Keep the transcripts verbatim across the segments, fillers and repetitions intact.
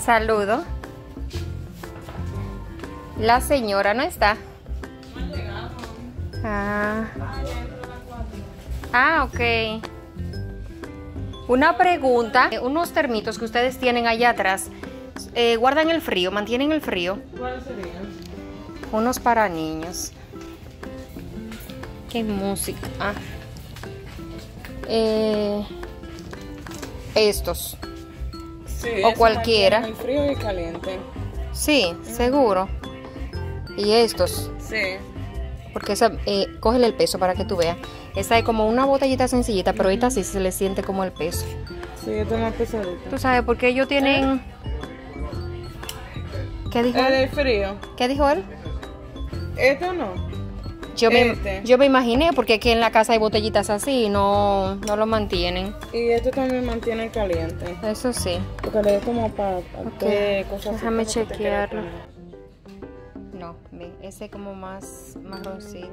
Saludo. La señora no está. Ah, ah ok. Una pregunta. Unos termitos que ustedes tienen allá atrás, eh, ¿guardan el frío? ¿Mantienen el frío? ¿Cuáles serían? Unos para niños. ¿Qué música? Ah. Eh, estos. Sí, o cualquiera. El frío y caliente. Sí, seguro. Y estos. Sí. Porque esa, eh, cógele el peso para que tú veas. Esa es como una botellita sencillita, pero ahorita sí se le siente como el peso. Sí, esto es más pesadito. Tú sabes, porque ellos tienen... ¿Qué dijo ¿El él? de frío? ¿Qué dijo él? ¿Esto no? Yo me, Este. yo me imaginé, porque aquí en la casa hay botellitas así y no, no lo mantienen. Y esto también mantiene caliente. Eso sí. Porque le es como para Ok, cosas déjame así, como que te chequearlo. quede No, ve, ese es como más marroncito.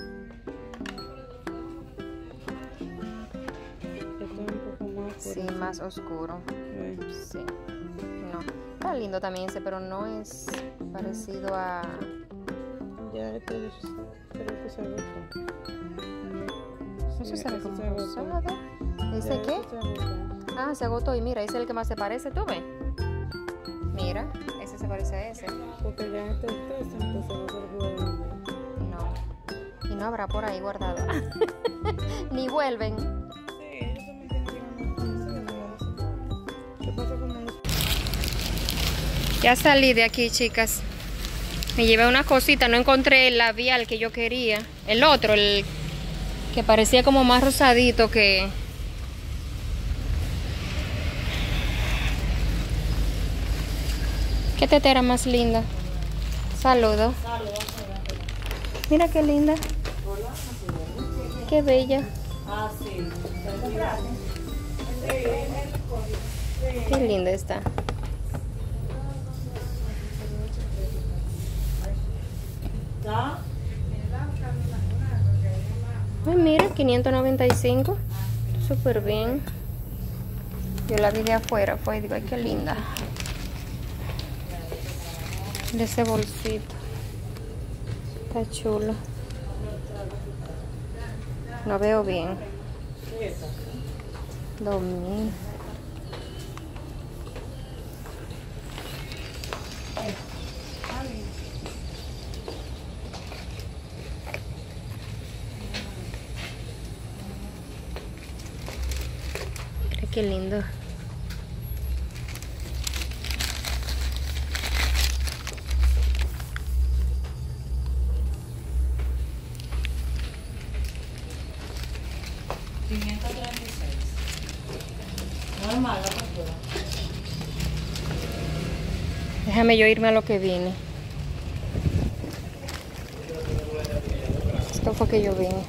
Esto es un poco más Sí, oscuro. más oscuro. Sí. Sí. No. Está lindo también ese, pero no es parecido a... Ya, esto es, creo que se agotó. Eso Sí, se ve ese como se agotó. rosado. ¿Ese Ya, qué? ese se agotó. Ah, se agotó y mira, ese es el que más se parece, ¿tú ves? Mira, ese se parece a ese. Porque ya este es este, entonces va a ser bueno. No. Y no habrá por ahí guardado. Ni vuelven. Sí, ellos también tienen que ganar. ¿Qué pasa con eso? Ya salí de aquí, chicas. Me llevé una cosita, no encontré el labial que yo quería. El otro, el que parecía como más rosadito que... ¿Qué tetera más linda? Saludos. Mira qué linda. Qué bella. Ah, sí. Qué linda está. ¿Ya? Ay, mira, quinientos noventa y cinco. Súper bien. Yo la vi de afuera, pues digo, ay, qué linda. De ese bolsito. Está chulo. No veo bien. Dos mil. Mira qué lindo. quinientos treinta y seis. Normal la factura. Déjame yo irme a lo que vine. Esto fue que yo vine.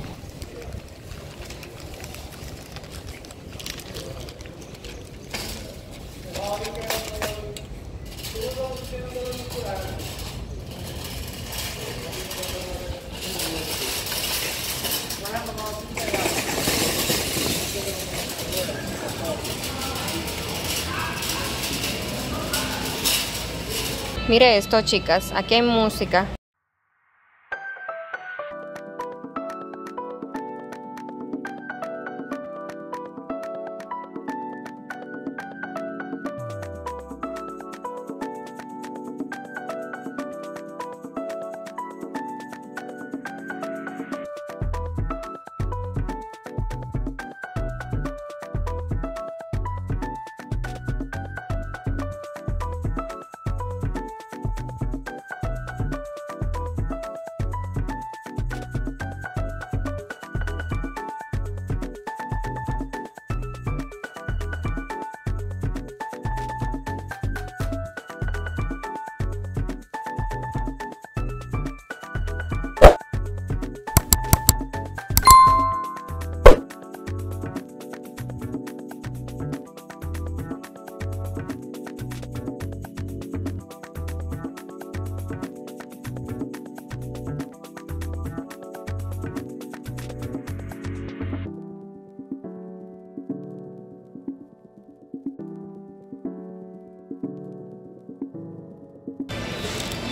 Mire esto, chicas. Aquí hay música.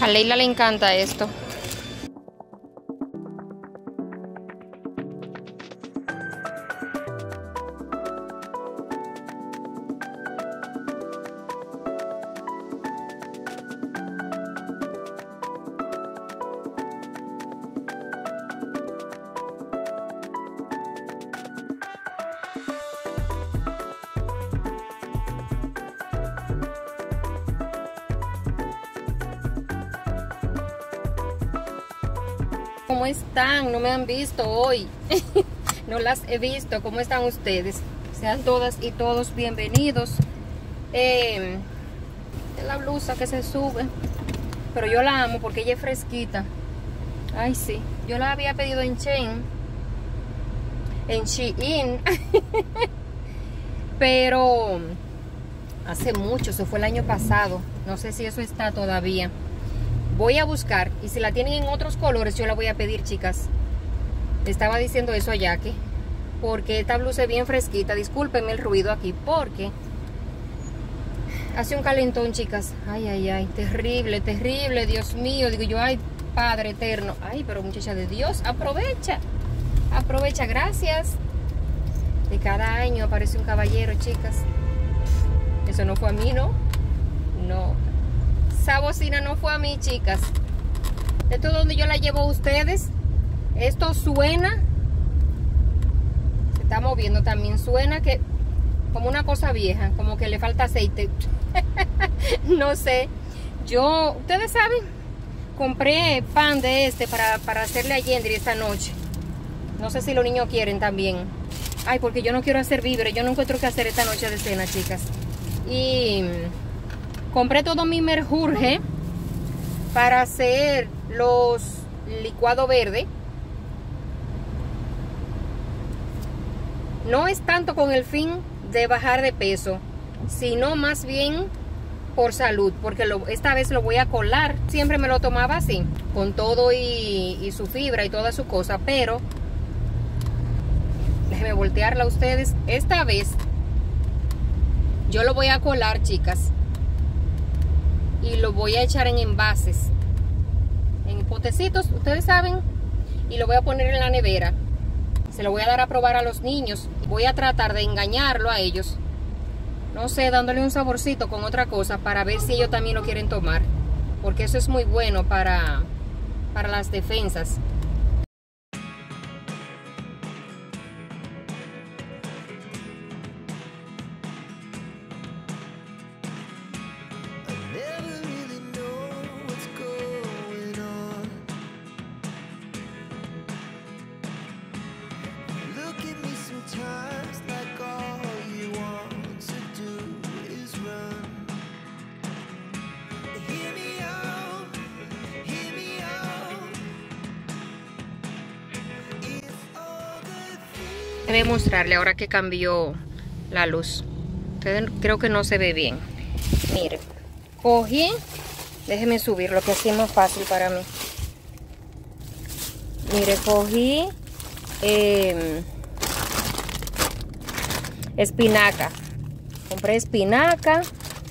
A Leila le encanta esto. ¿Cómo están? No me han visto hoy. No las he visto. ¿Cómo están ustedes? Sean todas y todos bienvenidos. Eh, es la blusa que se sube, pero yo la amo porque ella es fresquita. Ay, sí. Yo la había pedido en Shein, en Shein, pero hace mucho. Eso fue el año pasado. No sé si eso está todavía. Voy a buscar, y si la tienen en otros colores yo la voy a pedir, chicas. Le estaba diciendo eso a Jackie, porque esta blusa es bien fresquita. Discúlpenme el ruido aquí, porque hace un calentón, chicas. Ay, ay, ay, terrible, terrible, Dios mío. Digo yo, ay, Padre eterno. Ay, pero muchacha de Dios, aprovecha, aprovecha, gracias. De cada año aparece un caballero, chicas. Eso no fue a mí, ¿no? No. Esa bocina no fue a mí, chicas. Esto es donde yo la llevo a ustedes. Esto suena. Se está moviendo también. Suena que como una cosa vieja. Como que le falta aceite. No sé. Yo, ustedes saben, compré pan de este para, para hacerle a Yendri esta noche. No sé si los niños quieren también. Ay, porque yo no quiero hacer víveres. Yo no encuentro qué hacer esta noche de cena, chicas. Y compré todo mi merjurje para hacer los licuado verde. No es tanto con el fin de bajar de peso, sino más bien por salud, porque lo, esta vez lo voy a colar. Siempre me lo tomaba así, con todo y, y su fibra y toda su cosa, pero déjenme voltearla a ustedes. Esta vez yo lo voy a colar, chicas, y lo voy a echar en envases, en potecitos, ustedes saben, y lo voy a poner en la nevera. Se lo voy a dar a probar a los niños. Voy a tratar de engañarlo a ellos, no sé, dándole un saborcito con otra cosa para ver si ellos también lo quieren tomar, porque eso es muy bueno para, para las defensas. Voy a mostrarle ahora que cambió la luz. Ustedes creo que no se ve bien. Miren, cogí, déjenme subirlo que así es más fácil para mí. Mire, cogí eh, espinaca. Compré espinaca.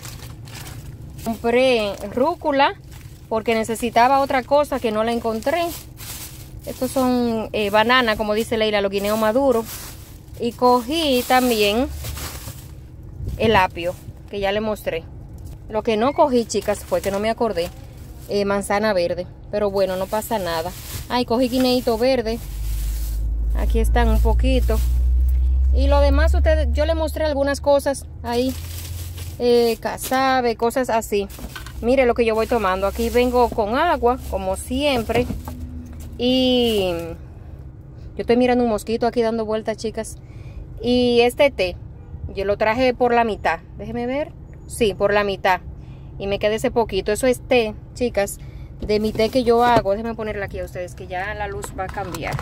Compré rúcula porque necesitaba otra cosa que no la encontré. Estos son eh, bananas, como dice Leila, los guineos maduros. Y cogí también el apio, que ya le mostré. Lo que no cogí, chicas, fue que no me acordé, eh, manzana verde. Pero bueno, no pasa nada. Ay, cogí guineito verde. Aquí están un poquito. Y lo demás, ustedes, yo le mostré algunas cosas ahí. Eh, casabe, cosas así. Mire lo que yo voy tomando. Aquí vengo con agua, como siempre. Y yo estoy mirando un mosquito aquí dando vueltas, chicas. Y este té, yo lo traje por la mitad. Déjenme ver. Sí, por la mitad. Y me quedé ese poquito. Eso es té, chicas, de mi té que yo hago. Déjenme ponerla aquí a ustedes, que ya la luz va a cambiar.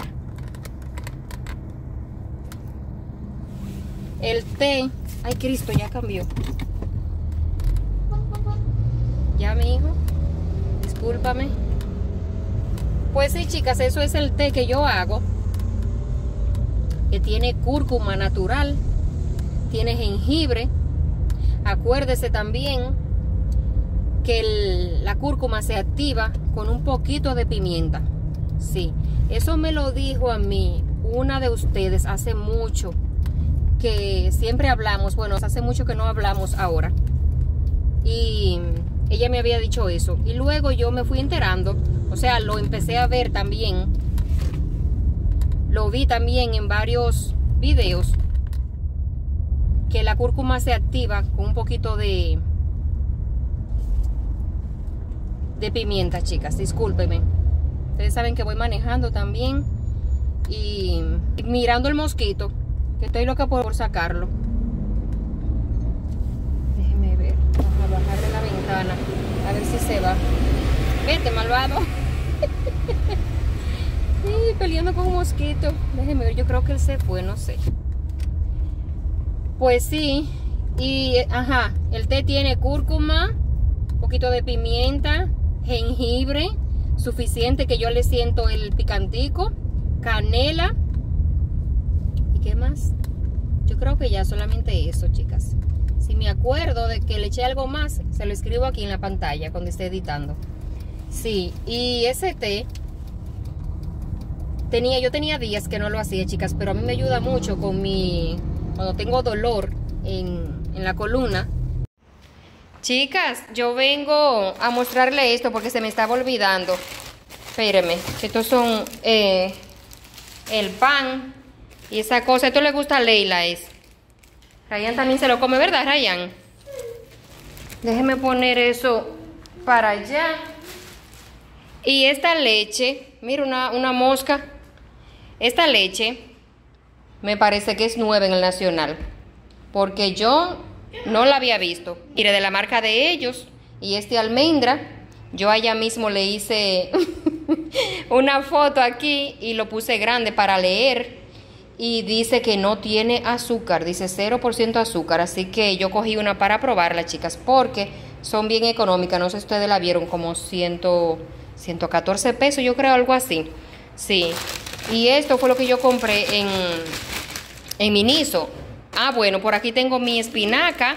El té. Ay, Cristo, ya cambió. Ya, mi hijo. Discúlpame. Pues sí, chicas, eso es el té que yo hago, que tiene cúrcuma natural, tiene jengibre. Acuérdese también que el, la cúrcuma se activa con un poquito de pimienta. Sí, eso me lo dijo a mí una de ustedes hace mucho, que siempre hablamos, bueno, hace mucho que no hablamos ahora. Y ella me había dicho eso. Y luego yo me fui enterando, o sea, lo empecé a ver también. Lo vi también en varios videos, que la cúrcuma se activa con un poquito de de pimienta, chicas, discúlpenme. Ustedes saben que voy manejando también y mirando el mosquito, que estoy loca por sacarlo. Déjenme ver, vamos a bajarle la ventana a ver si se va. Vete, malvado. Sí, peleando con un mosquito. Déjenme ver, yo creo que él se fue, no sé. Pues sí, y ajá, el té tiene cúrcuma, un poquito de pimienta, jengibre, suficiente que yo le siento el picantico, canela. ¿Y qué más? Yo creo que ya solamente eso, chicas. Si me acuerdo de que le eché algo más, se lo escribo aquí en la pantalla cuando esté editando. Sí, y ese té tenía, yo tenía días que no lo hacía, chicas, pero a mí me ayuda mucho con mi, cuando tengo dolor en, en la columna. Chicas, yo vengo a mostrarle esto porque se me estaba olvidando. Espérenme, estos son eh, el pan y esa cosa. Esto le gusta a Leila, es. Ryan también se lo come, ¿verdad, Ryan? Déjeme poner eso para allá. Y esta leche, mira, una, una mosca. Esta leche me parece que es nueva en el Nacional, porque yo no la había visto. Mire, de la marca de ellos. Y este almendra, yo allá mismo le hice una foto aquí y lo puse grande para leer. Y dice que no tiene azúcar, dice cero por ciento azúcar. Así que yo cogí una para probarla, chicas, porque son bien económicas. No sé si ustedes la vieron, como ciento catorce pesos, yo creo, algo así. Sí, y esto fue lo que yo compré en, en Miniso. Ah, bueno, por aquí tengo mi espinaca.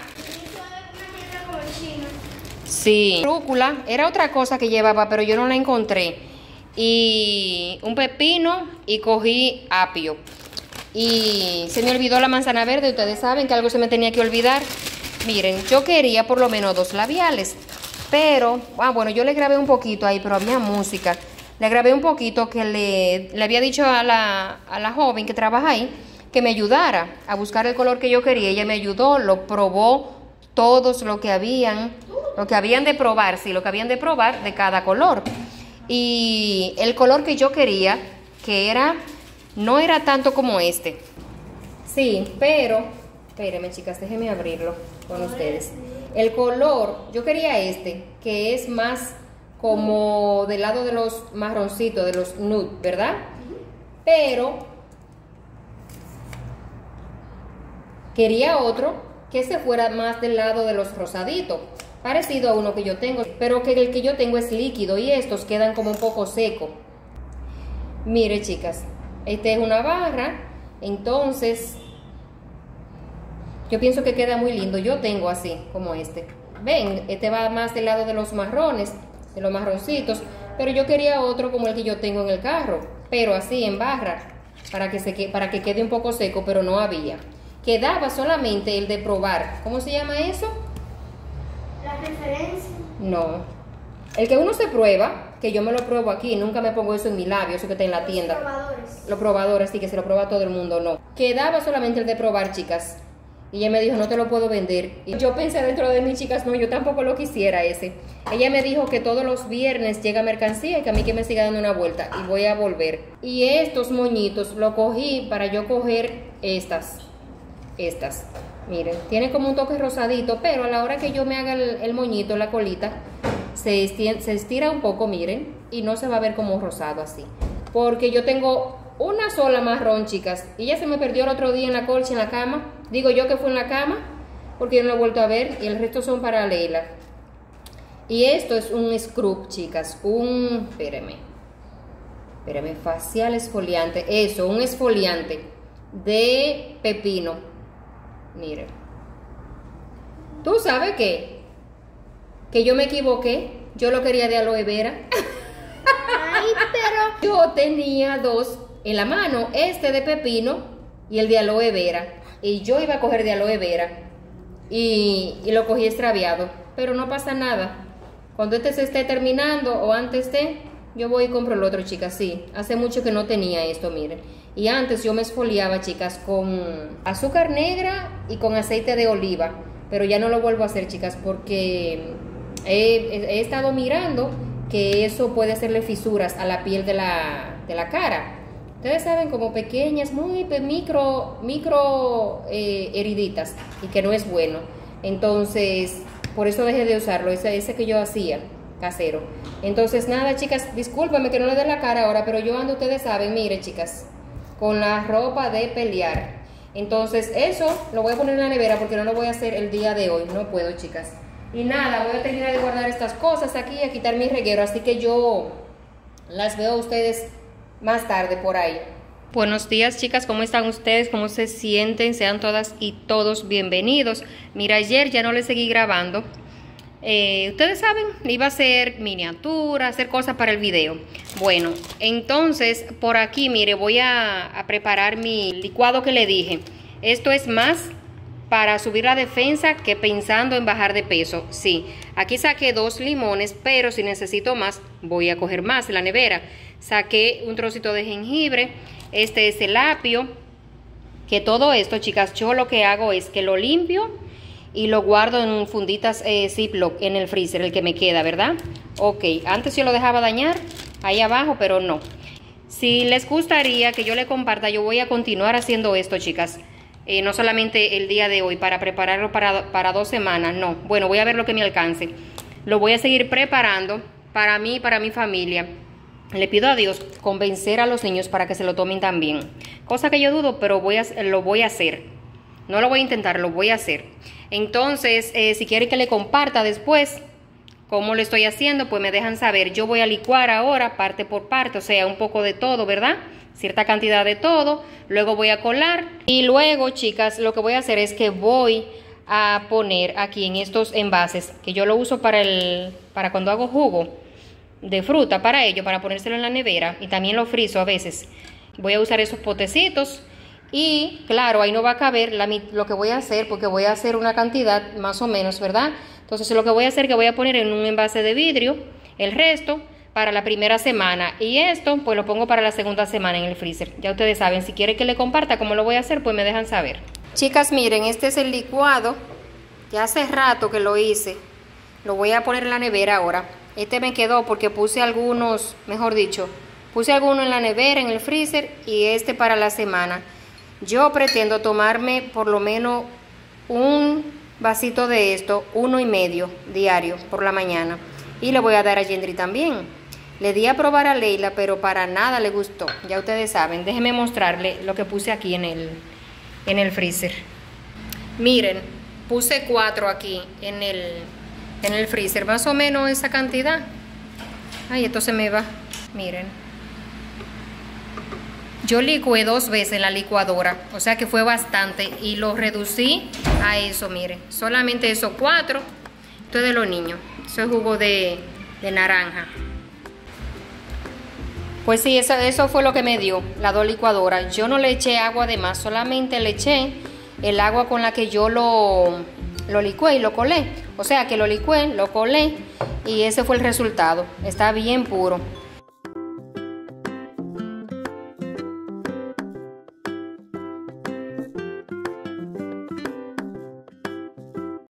Sí, rúcula, era otra cosa que llevaba, pero yo no la encontré. Y un pepino y cogí apio. Y se me olvidó la manzana verde. Ustedes saben que algo se me tenía que olvidar. Miren, yo quería por lo menos dos labiales, pero, ah, bueno, yo le grabé un poquito ahí, pero había música. Le grabé un poquito que le, le había dicho a la, a la joven que trabaja ahí que me ayudara a buscar el color que yo quería. Ella me ayudó, lo probó todos lo que habían, lo que habían de probar, sí, lo que habían de probar de cada color. Y el color que yo quería, que era, no era tanto como este. Sí, pero, espérenme, chicas, déjenme abrirlo con ustedes. El color, yo quería este, que es más como del lado de los marroncitos, de los nude, ¿verdad? Pero quería otro que se fuera más del lado de los rosaditos, parecido a uno que yo tengo, pero que el que yo tengo es líquido y estos quedan como un poco secos. Mire, chicas, esta es una barra, entonces yo pienso que queda muy lindo. Yo tengo así, como este. Ven, este va más del lado de los marrones, de los marroncitos, pero yo quería otro como el que yo tengo en el carro, pero así en barra, para que, se, para que quede un poco seco, pero no había. Quedaba solamente el de probar. ¿Cómo se llama eso? La referencia. No. El que uno se prueba, que yo me lo pruebo aquí, nunca me pongo eso en mi labio, eso que está en la tienda. Los probadores. Los probadores, sí, que se lo prueba todo el mundo, no. Quedaba solamente el de probar, chicas. Y ella me dijo, no te lo puedo vender. Y yo pensé dentro de mí, chicas, no, yo tampoco lo quisiera ese. Ella me dijo que todos los viernes llega mercancía y que a mí que me siga dando una vuelta. Y voy a volver. Y estos moñitos lo cogí para yo coger estas. Estas. Miren, tiene como un toque rosadito, pero a la hora que yo me haga el, el moñito, la colita, se estira, se estira un poco, miren. Y no se va a ver como rosado así. Porque yo tengo una sola marrón, chicas, y ya se me perdió el otro día en la colcha, en la cama. Digo yo que fue en la cama, porque yo no lo he vuelto a ver, y el resto son para Leila. Y esto es un scrub, chicas, un, espérame, espérame, facial esfoliante, eso, un esfoliante de pepino. Miren, ¿tú sabes qué? que yo me equivoqué. Yo lo quería de aloe vera. Ay, pero... Yo tenía dos en la mano, este de pepino y el de aloe vera. Y yo iba a coger de aloe vera y, y lo cogí extraviado. Pero no pasa nada. Cuando este se esté terminando o antes de, yo voy y compro el otro, chicas. Sí, hace mucho que no tenía esto, miren. Y antes yo me esfoliaba, chicas, con azúcar negra y con aceite de oliva. Pero ya no lo vuelvo a hacer, chicas, porque he, he, he estado mirando que eso puede hacerle fisuras a la piel de la, de la cara. Ustedes saben, como pequeñas, muy micro, micro eh, heriditas, y que no es bueno. Entonces, por eso dejé de usarlo, ese, ese que yo hacía, casero. Entonces, nada, chicas, discúlpame que no le dé la cara ahora, pero yo ando, ustedes saben, miren, chicas, con la ropa de pelear. Entonces, eso lo voy a poner en la nevera porque no lo voy a hacer el día de hoy, no puedo, chicas. Y nada, voy a terminar de guardar estas cosas aquí, a quitar mi reguero, así que yo las veo a ustedes más tarde por ahí. Buenos días, chicas, ¿cómo están ustedes? ¿Cómo se sienten? Sean todas y todos bienvenidos. Mira, ayer ya no les seguí grabando. Eh, ustedes saben, iba a hacer miniatura, hacer cosas para el video. Bueno, entonces por aquí, mire, voy a, a preparar mi licuado que le dije. Esto es más para subir la defensa que pensando en bajar de peso. Sí, aquí saqué dos limones, pero si necesito más, voy a coger más en la nevera. Saqué un trocito de jengibre, este es el apio, que todo esto, chicas, yo lo que hago es que lo limpio y lo guardo en funditas eh, Ziploc en el freezer, el que me queda, ¿verdad? Ok, antes yo lo dejaba dañar ahí abajo, pero no. Si les gustaría que yo le comparta, yo voy a continuar haciendo esto, chicas. Eh, no solamente el día de hoy para prepararlo para, para dos semanas, no. Bueno, voy a ver lo que me alcance. Lo voy a seguir preparando para mí y para mi familia. Le pido a Dios convencer a los niños para que se lo tomen también. Cosa que yo dudo, pero voy a, lo voy a hacer. No lo voy a intentar, lo voy a hacer. Entonces, eh, si quieren que le comparta después cómo lo estoy haciendo, pues me dejan saber. Yo voy a licuar ahora parte por parte, o sea, un poco de todo, ¿verdad? Cierta cantidad de todo, luego voy a colar y luego, chicas, lo que voy a hacer es que voy a poner aquí en estos envases, que yo lo uso para el para cuando hago jugo de fruta, para ello, para ponérselo en la nevera, y también lo frizo a veces. Voy a usar esos potecitos y claro, ahí no va a caber la, lo que voy a hacer, porque voy a hacer una cantidad más o menos, ¿verdad? Entonces lo que voy a hacer es que voy a poner en un envase de vidrio el resto para la primera semana, y esto pues lo pongo para la segunda semana en el freezer. Ya ustedes saben, si quieren que le comparta cómo lo voy a hacer, pues me dejan saber. Chicas, miren, este es el licuado que hace rato que lo hice. Lo voy a poner en la nevera ahora. Este me quedó porque puse algunos, mejor dicho, puse algunos en la nevera, en el freezer, y este para la semana. Yo pretendo tomarme por lo menos un vasito de esto, uno y medio diario por la mañana, y le voy a dar a Gendry también. Le di a probar a Leila, pero para nada le gustó. Ya ustedes saben. Déjenme mostrarle lo que puse aquí en el, en el freezer. Miren, puse cuatro aquí en el, en el freezer. Más o menos esa cantidad. Ay, esto se me va. Miren. Yo licué dos veces en la licuadora. O sea que fue bastante. Y lo reducí a eso, miren. Solamente esos cuatro. Esto es de los niños. Eso es jugo de, de naranja. Pues sí, eso, eso fue lo que me dio la dos licuadoras. Yo no le eché agua de más, solamente le eché el agua con la que yo lo, lo licué y lo colé. O sea que lo licué, lo colé y ese fue el resultado. Está bien puro.